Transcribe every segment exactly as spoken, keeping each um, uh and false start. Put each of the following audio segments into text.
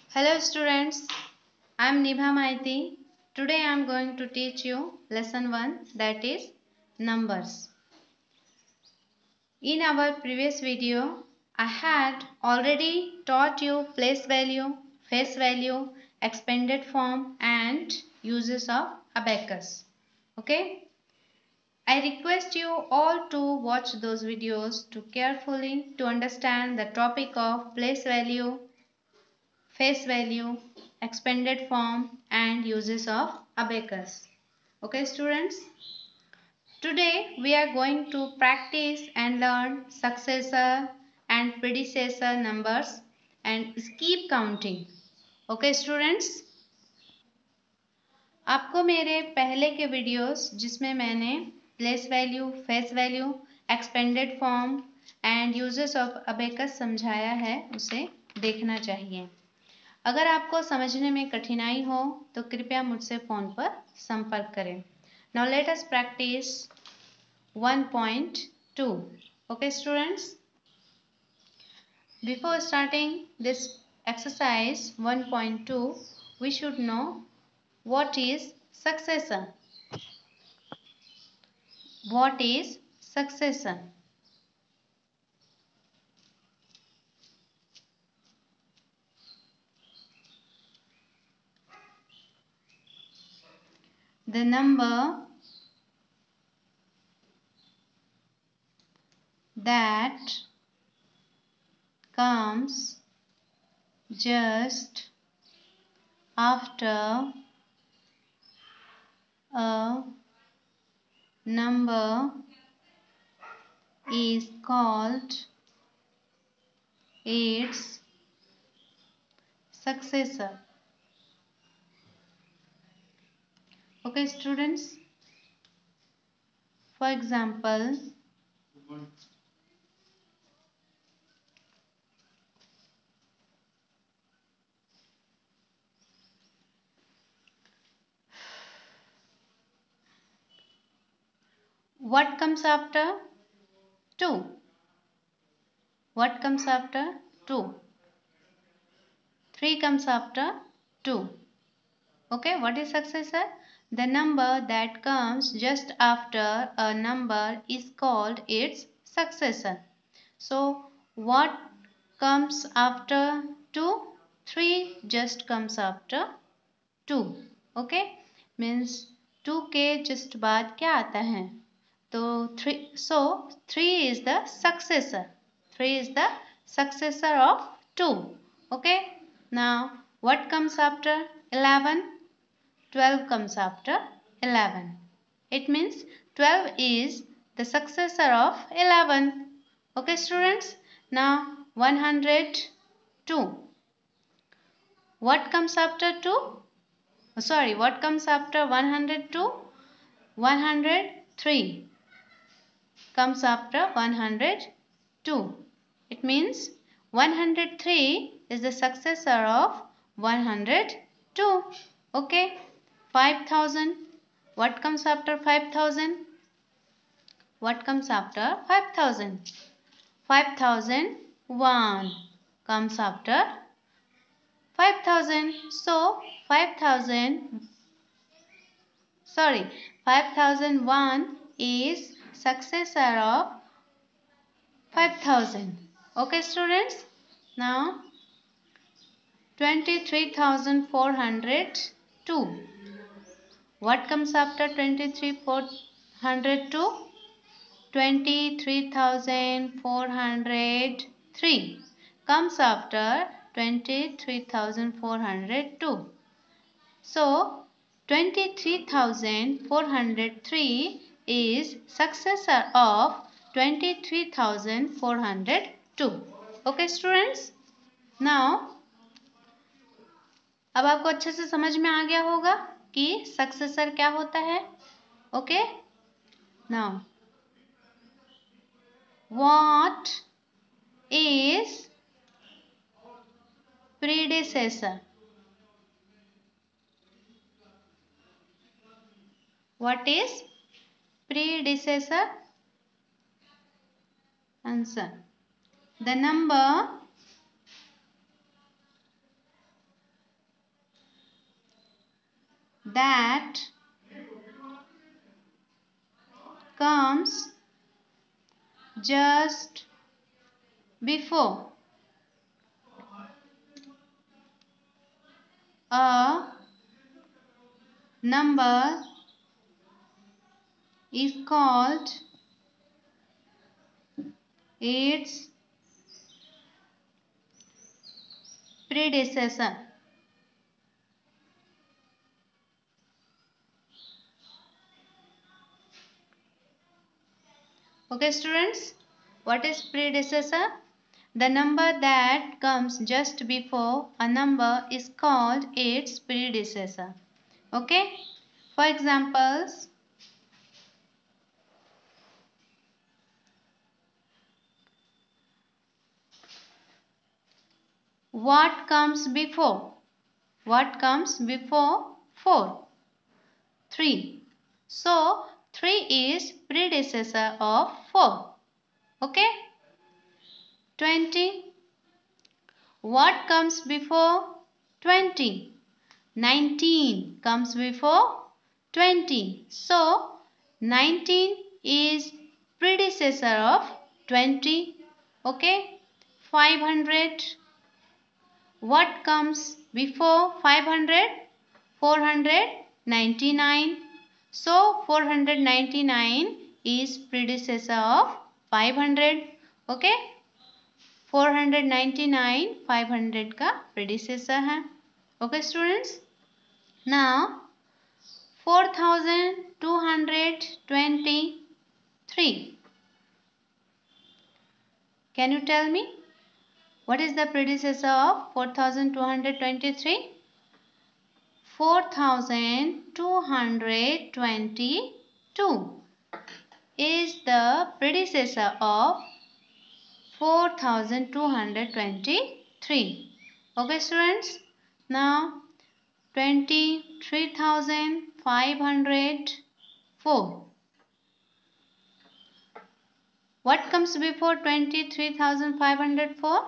Hello students, I am Nibha Maiti. Today I am going to teach you lesson one, that is numbers. In our previous video, I had already taught you place value, face value, expanded form and uses of abacus. Okay? I request you all to watch those videos to carefully to understand the topic of place value, face value, expanded form and uses of abacus. Okay students, today we are going to practice and learn successor and predecessor numbers and keep counting. Okay students, आपको मेरे पहले के videos जिसमें मैंने place value, face value, expanded form and uses of abacus समझाया है उसे देखना चाहिए। अगर आपको समझने में कठिनाई हो तो कृपया मुझसे फ़ोन पर संपर्क करें। Now let us practise one point two. Okay students, before starting this exercise one point two, we should know what is successor. What is successor? The number that comes just after a number is called its successor. Okay students, for example, what comes after two? What comes after two? three comes after two. Okay, what is successor? The number that comes just after a number is called its successor. So, what comes after two? three just comes after two. Okay, means two के just बाद क्या आता है? तो three, so three is the successor. three is the successor of two. Okay, now what comes after eleven? twelve comes after eleven. It means twelve is the successor of eleven. Okay students, now one hundred two. What comes after two? Oh, sorry, what comes after one hundred two? one hundred three comes after one hundred two. It means one hundred three is the successor of one hundred two. Okay, five thousand. What comes after five thousand? What comes after five thousand? five thousand one comes after five thousand. So five thousand, sorry, five thousand one is successor of five thousand. Okay students, now twenty-three thousand four hundred two. What comes after twenty-three thousand four hundred two? twenty-three thousand four hundred three comes after twenty-three thousand four hundred two. So, twenty-three thousand four hundred three is successor of twenty-three thousand four hundred two. Okay students, now अब आपको अच्छे से समझ में आ गया होगा कि सक्सेसर क्या होता है। Okay, now what is predecessor? What is predecessor? Answer: the number that comes just before a number is called its predecessor. Okay students, what is predecessor? The number that comes just before a number is called its predecessor. Okay, for examples, what comes before? What comes before four? three. So three is predecessor of four. Okay? twenty. What comes before twenty? nineteen comes before twenty. So nineteen is predecessor of twenty. Okay? five hundred. What comes before five hundred? four hundred ninety-nine. So four hundred ninety-nine is predecessor of five hundred. Okay? four hundred ninety-nine five hundred का predecessor है. Okay students? Now four thousand two hundred twenty-three. Can you tell me what is the predecessor of four thousand two hundred twenty-three? four thousand two hundred twenty-two is the predecessor of four thousand two hundred twenty-three. Okay students? Now twenty-three thousand five hundred four. What comes before twenty-three thousand five hundred four?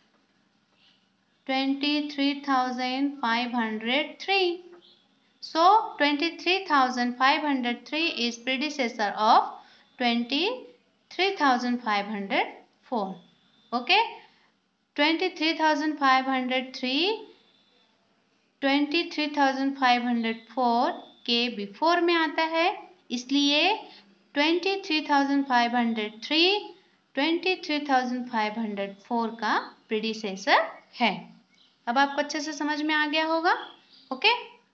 twenty-three thousand five hundred three. So twenty-three thousand five hundred three is predecessor of twenty-three thousand five hundred four. Okay? twenty-three thousand five hundred three twenty-three thousand five hundred four के before में आता है, इसलिए twenty-three thousand five hundred three twenty-three thousand five hundred four का predecessor है. अब आपको अच्छे से समझ में आ गया होगा. Okay.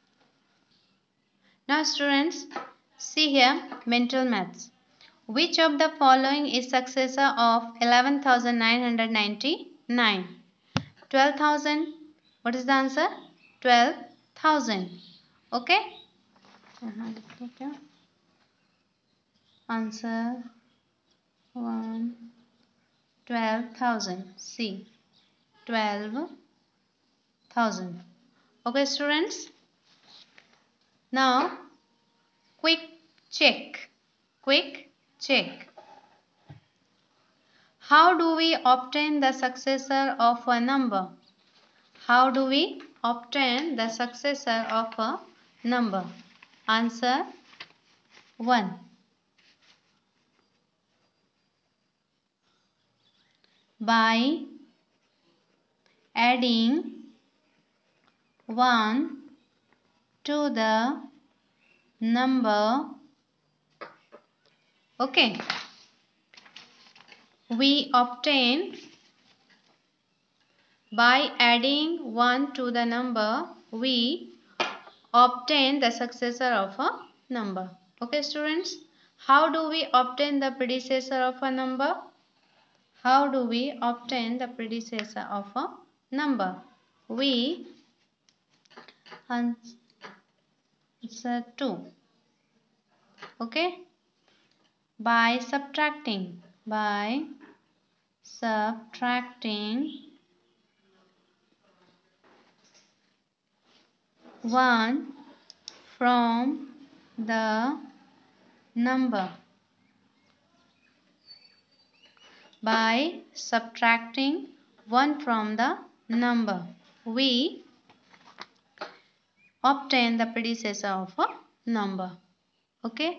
Now students, see here mental maths. Which of the following is successor of eleven thousand nine hundred ninety-nine? twelve thousand. What is the answer? twelve thousand. Okay. Answer one. twelve thousand. C. twelve thousand. Okay students. Now quick check. Quick check. How do we obtain the successor of a number? How do we obtain the successor of a number? Answer one. By adding one to the number. Okay. We obtain by adding one to the number, we obtain the successor of a number. Okay students, how do we obtain the predecessor of a number? How do we obtain the predecessor of a number? We answer two. Okay, by subtracting, by subtracting one from the number. By subtracting one from the number, we obtain the predecessor of a number. Okay.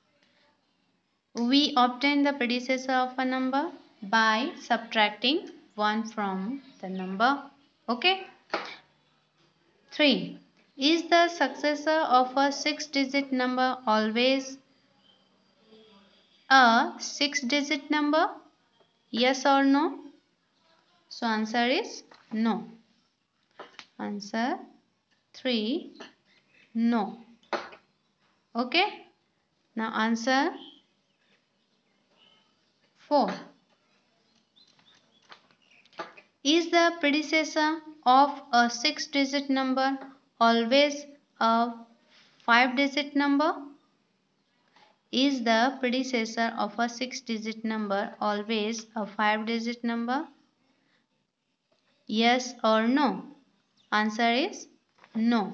We obtain the predecessor of a number by subtracting one from the number. Okay. three. Is the successor of a six-digit number always a six-digit number? Yes or no? So answer is no. Answer three, no. Okay. Now answer four. Is the predecessor of a six-digit number always a five-digit number? Is the predecessor of a six-digit number always a five-digit number? Yes or no? Answer is no.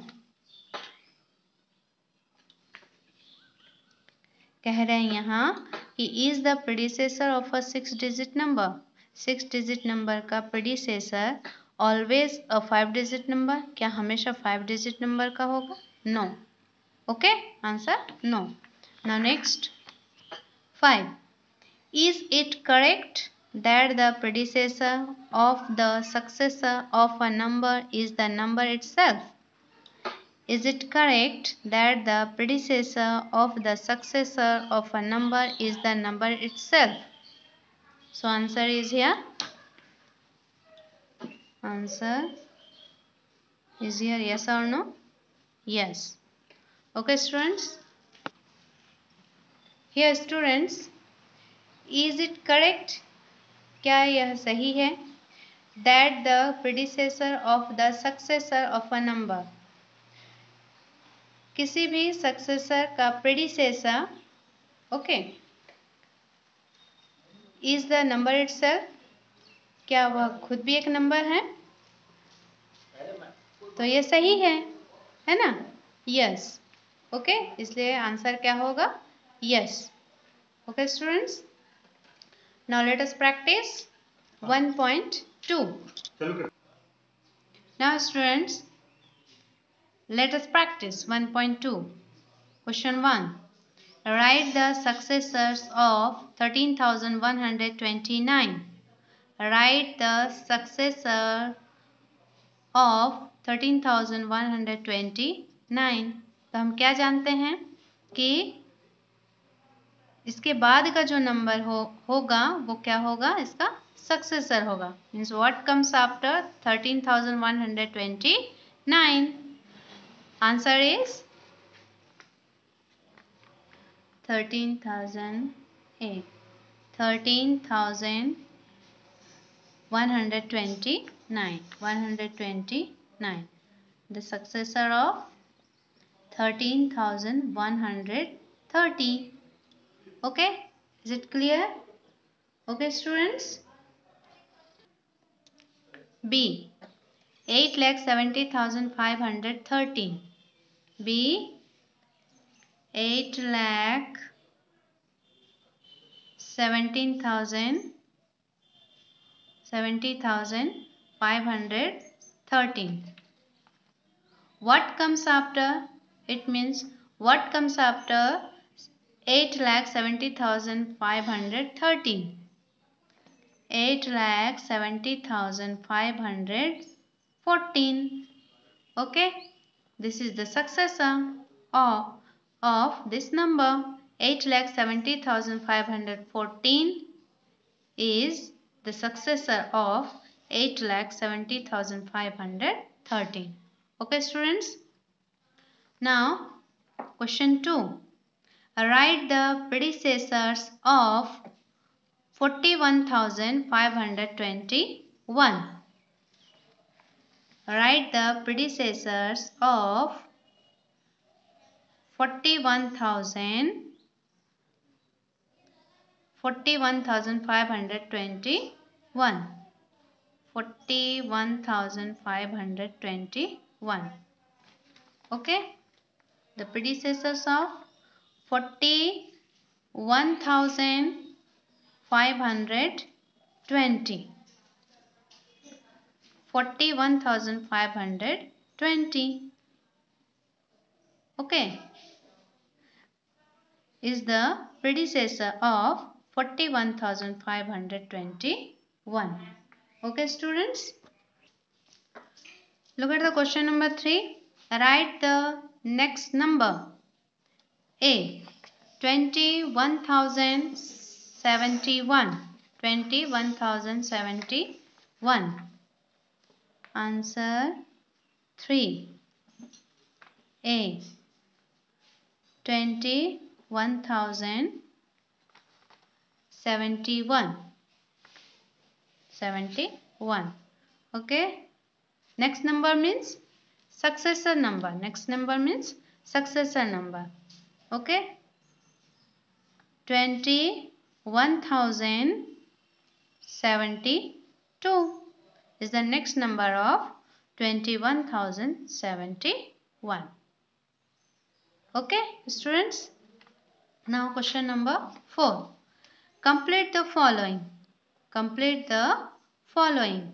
कह रहे हैं यहाँ कि is the predecessor of a six-digit number? Six-digit number का predecessor always a five-digit number? क्या हमेशा five-digit number का होगा? No. Okay? Answer no. Now next. five. Is it correct that the predecessor of the successor of a number is the number itself? Is it correct that the predecessor of the successor of a number is the number itself? So answer is here. Answer is here yes or no? Yes. Okay students. Here students, is it correct? क्या यह सही है? That the predecessor of the successor of a number, किसी भी successor का predecessor, okay, is the number itself, क्या वह खुद भी एक नंबर है? तो ये सही है, है ना? Yes. Okay, इसलिए आंसर क्या होगा? Yes. Okay students. Now let us practice one point two. Now students, let us practice one point two. Question one. Write the successors of thirteen thousand one hundred twenty-nine. Write the successor of thirteen thousand one hundred twenty-nine. तो हम क्या जानते हैं कि इसके बाद का जो नंबर हो होगा वो क्या होगा? इसका सक्सेसर होगा. Means what comes after thirteen thousand one hundred twenty-nine? Answer is thirteen thousand eight. thirteen thousand one hundred twenty-nine. one hundred twenty-nine. The successor of thirteen thousand one hundred thirty. Okay, is it clear? Okay students. B. eight lakh seventy thousand five hundred thirteen. B. eight lakh seventeen thousand seventy thousand five hundred thirteen. What comes after? It means what comes after eight lakh seventy thousand five hundred thirteen? eight lakh seventy thousand five hundred fourteen. Okay, this is the successor of, of this number. eight lakh seventy thousand five hundred fourteen is the successor of eight lakh seventy thousand five hundred thirteen. Okay students. Now question two. Write the predecessors of forty-one thousand five hundred twenty-one. Write the predecessors of forty-one thousand forty-one thousand five hundred twenty-one. forty-one thousand five hundred twenty-one. Okay, the predecessors of forty-one thousand five hundred twenty. forty-one thousand five hundred twenty. Okay, is the predecessor of forty-one thousand five hundred twenty-one. Okay, students. Look at the question number three. Write the next number. A. twenty-one thousand seventy-one. twenty-one thousand seventy-one. Answer three. A. twenty-one thousand seventy-one. seventy-one. Okay. Next number means successor number. Next number means successor number. Okay. twenty-one thousand seventy-two is the next number of twenty-one thousand seventy-one. Okay, students. Now question number four. Complete the following. Complete the following.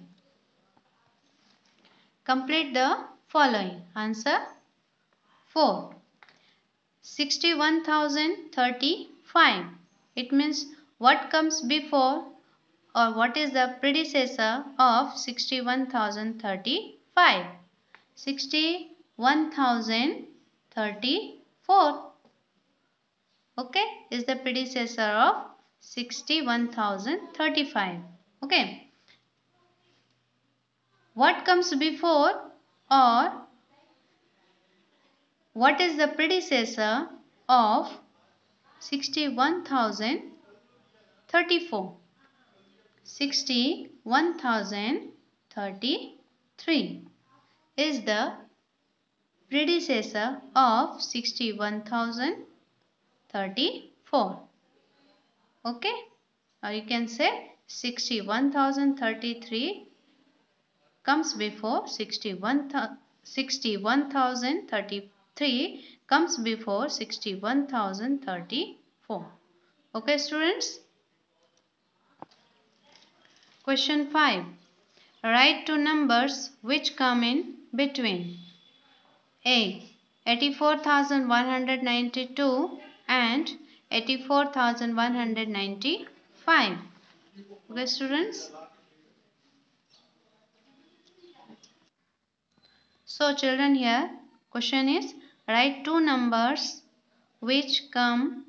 Complete the following. Answer four. sixty-one thousand thirty-five. It means what comes before or what is the predecessor of sixty-one thousand thirty-five? sixty-one thousand thirty-four. Okay, is the predecessor of sixty-one thousand thirty-five. Okay. What comes before or what is the predecessor of sixty-one thousand thirty-four? sixty-one thousand thirty-three is the predecessor of sixty-one thousand thirty-four. Okay, or you can say sixty-one thousand thirty-three comes before sixty-one thousand thirty-three comes before sixty-one thousand thirty-four. Okay, students. Question five. Write two numbers which come in between. A. eighty-four thousand one hundred ninety-two and eighty-four thousand one hundred ninety-five. Okay, students. So children, here question is write two numbers which come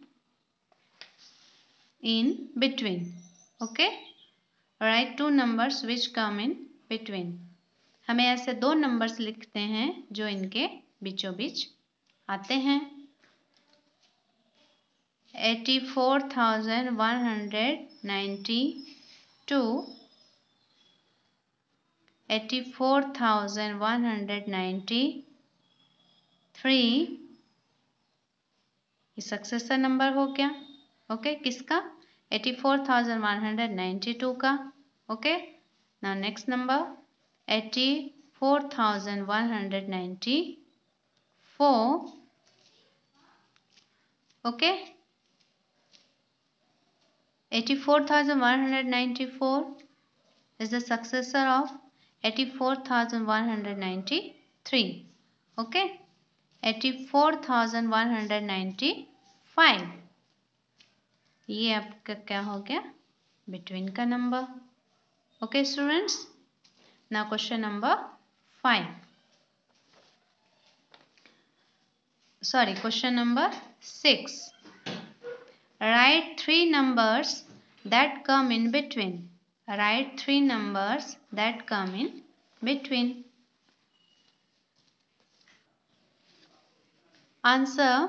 in between. Okay, write two numbers which come in between. हमें ऐसे दो numbers लिखते हैं जो इनके बीचों बीच आते हैं. eighty-four thousand one hundred ninety-two, eighty-four thousand one hundred ninety-three ये सक्सेसर नंबर हो गया. ओके, किसका? eighty-four thousand one hundred ninety-two का. Okay, now next number eighty-four thousand one hundred ninety-four. Okay, eighty-four thousand one hundred ninety-four is the successor of eighty-four thousand one hundred ninety-three. Okay, eighty-four thousand one hundred ninety-five ये आपका क्या हो गया? Between का number. Okay students, now question number five. Sorry, question number six. Write three numbers that come in between. Write three numbers that come in between. Answer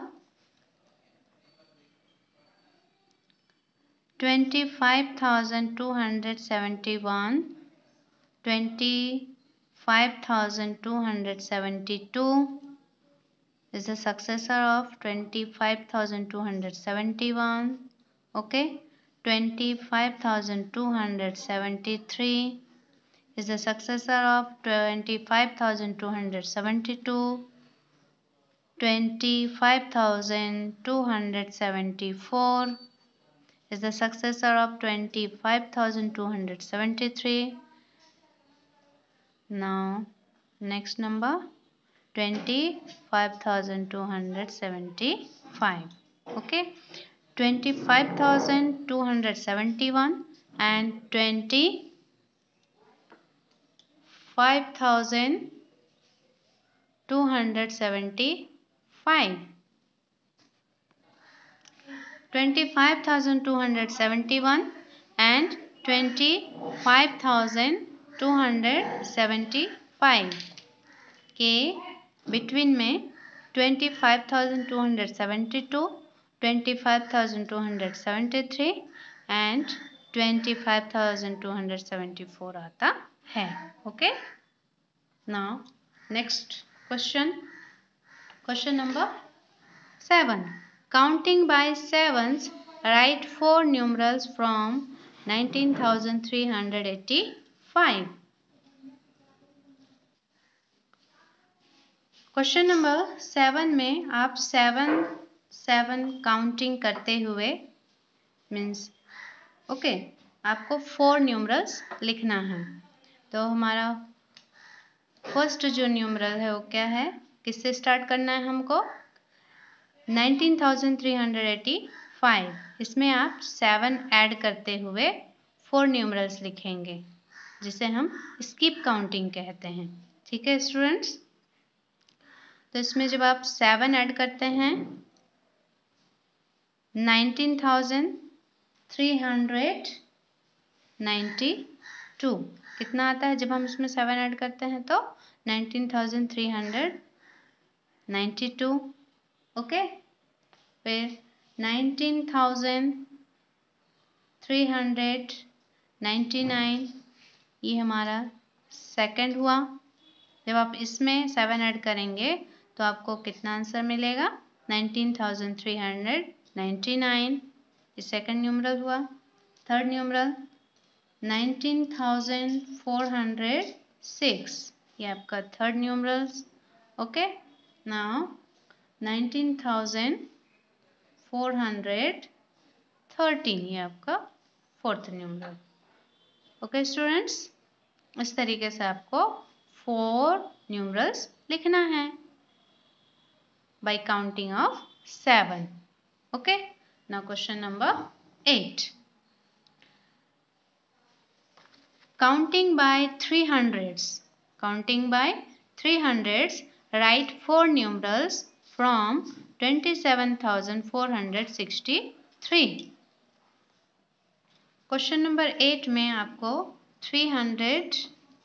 twenty-five thousand two hundred seventy-one, twenty-five thousand two hundred seventy-two is the successor of twenty-five thousand two hundred seventy-one. Okay, twenty-five thousand two hundred seventy-three is the successor of twenty-five thousand two hundred seventy-two. twenty-five thousand two hundred seventy-four is the successor of twenty-five thousand two hundred seventy-three. Now next number twenty-five thousand two hundred seventy-five. Okay, twenty-five thousand two hundred seventy-one and twenty-five thousand two hundred seventy-five. twenty-five thousand two hundred seventy-one and twenty-five thousand two hundred seventy-five के between में twenty-five thousand two hundred seventy-two, twenty-five thousand two hundred seventy-three and twenty-five thousand two hundred seventy-four आता है. Okay, now next question, question number seven. Counting by sevens, write four numerals from nineteen thousand three hundred eighty-five. Question number seven में आप seven seven counting करते हुए means okay okay, आपको four numerals लिखना है. तो हमारा फर्स्ट जो न्यूमरल है वो क्या है, किससे स्टार्ट करना है हमको, nineteen thousand three hundred eighty five. इसमें आप सेवन ऐड करते हुए फोर न्यूमरल्स लिखेंगे जिसे हम स्किप काउंटिंग कहते हैं. ठीक है स्टूडेंट्स, तो इसमें जब आप सेवन ऐड करते हैं nineteen thousand three hundred ninety two कितना आता है, जब हम इसमें सेवन ऐड करते हैं तो nineteen thousand three hundred ninety two. Okay, फिर nineteen thousand three hundred ninety nine, ये हमारा सेकंड हुआ. जब आप इसमें सेवन ऐड करेंगे तो आपको कितना आंसर मिलेगा, nineteen thousand three hundred ninety nine, ये सेकंड न्यूमरल हुआ. Third numeral nineteen thousand four hundred six, ये आपका third numerals. Okay, now nineteen thousand four hundred thirteen, ये आपका फोर्थ न्यूमरल. ओके स्टूडेंट्स, इस तरीके से आपको फोर न्यूमरल्स लिखना है by counting of seven. Okay, now question number eight. Counting by three hundreds. Counting by three hundreds, write four numerals from twenty-seven thousand four hundred sixty-three. Question number eight में आपको three hundred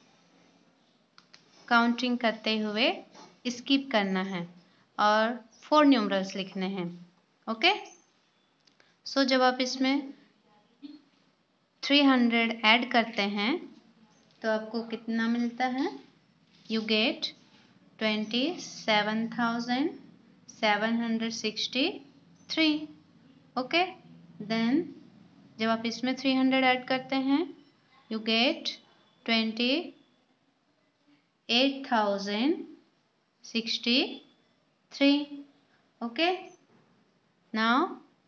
counting करते हुए skip करना है और four numerals लिखने हैं. Okay, सो जब आप इसमें थ्री हंड्रेड ऐड करते हैं तो आपको कितना मिलता है, you get twenty seven thousand seven hundred sixty three. Okay, then जब आप इसमें थ्री हंड्रेड ऐड करते हैं you get twenty eight thousand sixty three. Okay, now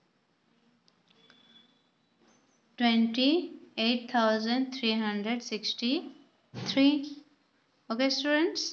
twenty-eight thousand three hundred sixty-three. Okay students,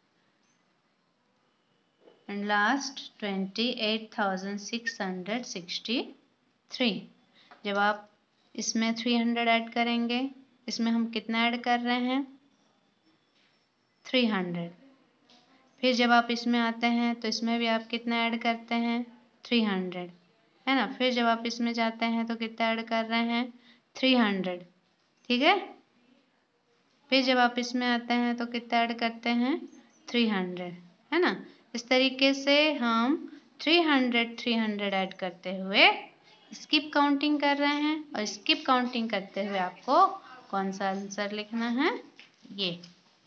and last twenty-eight thousand six hundred sixty-three. जब आप इसमें three hundred add करेंगे, इसमें हम कितना ऐड कर रहे हैं, थ्री हंड्रेड. फिर जब आप इसमें आते हैं तो इसमें भी आप कितना ऐड करते हैं, थ्री हंड्रेड, है ना. फिर जब आप इसमें जाते हैं तो कितना ऐड कर रहे हैं, थ्री हंड्रेड. ठीक है, फिर जब आप इसमें आते हैं तो कितना ऐड करते हैं, थ्री हंड्रेड, है ना. इस तरीके से हम three hundred three hundred add करते हुए स्किप काउंटिंग कर रहे हैं और स्किप काउंटिंग करते हुए आपको कौन सा आंसर लिखना है, ये.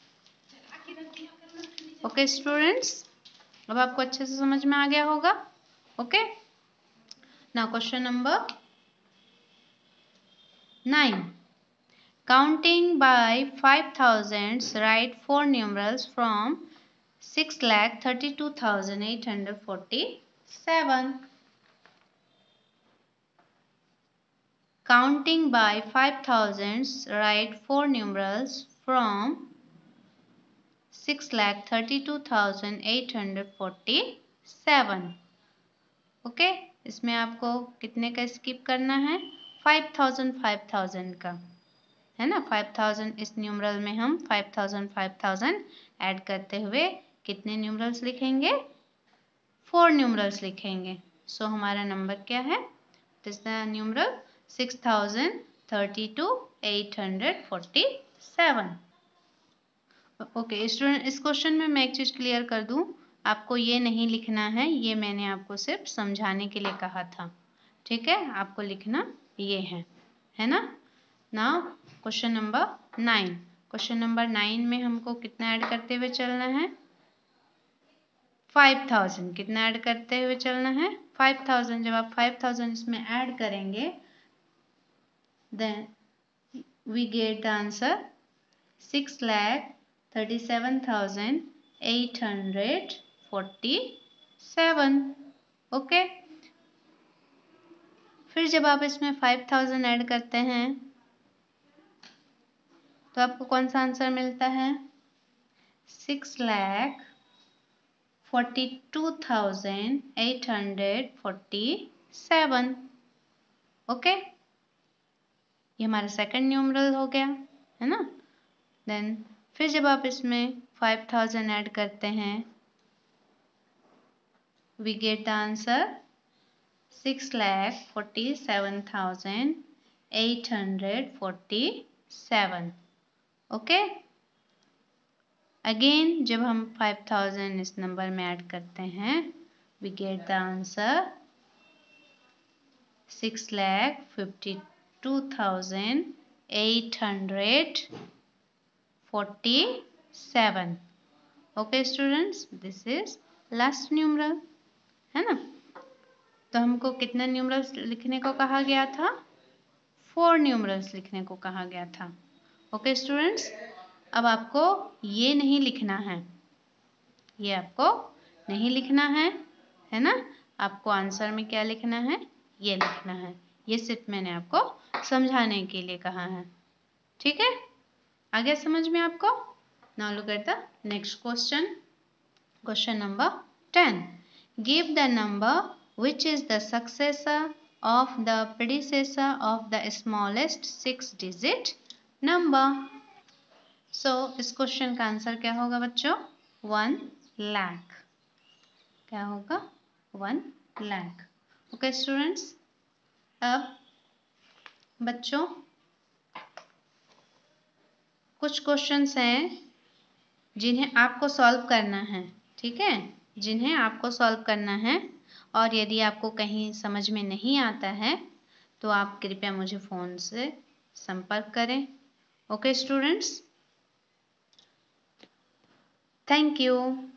ओके स्टूडेंट्स, अब आपको अच्छे से समझ में आ गया होगा. Okay, now question number nine. Counting by five thousands, write four numerals from six lakh thirty-two thousand eight hundred forty-seven. Counting by five thousands, write four numerals from six lakh thirty two thousand eight hundred forty seven. Okay, इसमें आपको कितने का skip करना है? Five thousand five thousand का, है ना। Five thousand इस न्यूमरल में हम five thousand five thousand add करते हुए कितने न्यूमरल्स लिखेंगे? फोर न्यूमरल्स लिखेंगे। सो so, हमारा नंबर क्या है? This the numeral six thousand thirty two eight hundred forty seven. Okay student, इस क्वेश्चन में मैं एक चीज़ क्लियर कर दूं, आपको ये नहीं लिखना है, ये मैंने आपको सिर्फ समझाने के लिए कहा था, ठीक है। आपको लिखना ये है, है ना। Now question number nine. Question number nine में हमको कितना ऐड करते हुए चलना है? Five thousand. कितना ऐड करते हुए चलना है? Five thousand. जब आप फाइव थाउजेंड इसमें ऐड करेंगे then we get the answer six lakh thirty seven thousand eight hundred forty seven. Okay, फिर जब आप इसमें फाइव थाउजेंड ऐड करते हैं तो आपको कौन सा आंसर मिलता है? Six lakh forty two thousand eight hundred forty seven. Okay, ये हमारा सेकंड न्यूमरल हो गया, है ना। देन फिर जब आप इसमें फाइव थाउजेंड ऐड करते हैं we get the answer six lakh forty seven thousand eight hundred forty seven. Okay, again जब हम फाइव थाउजेंड इस नंबर में ऐड करते हैं we get the answer six lakh fifty two thousand eight hundred forty seven. Okay students, this is last numeral, है ना। तो हमको कितना न्यूमरल्स लिखने को कहा गया था? फोर न्यूमरल्स लिखने को कहा गया था। ओके स्टूडेंट्स, अब आपको ये नहीं लिखना है, ये आपको नहीं लिखना है, है ना। आपको आंसर में क्या लिखना है? ये लिखना है। ये सिर्फ मैंने आपको समझाने के लिए कहा है, ठीक है। आ गया समझ में आपको? Now look at the next question. Question number ten. Give the number which is the successor of the predecessor of the smallest six digit number। So so, इस क्वेश्चन का आंसर क्या होगा बच्चों? वन लाख। क्या होगा? वन लाख। ओके स्टूडेंट्स, अब बच्चों कुछ क्वेश्चंस हैं जिन्हें आपको सॉल्व करना है, ठीक है, जिन्हें आपको सॉल्व करना है। और यदि आपको कहीं समझ में नहीं आता है तो आप कृपया मुझे फ़ोन से संपर्क करें। Okay students, thank you.